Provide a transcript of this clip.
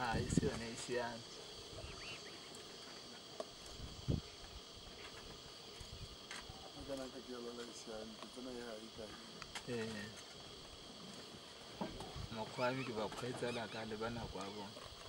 isi yona isiyana. Ngana ka ke lola isiyana ke tsena ya ika. Mokwami ke ba kgweetsa la ka le bana kwa bona.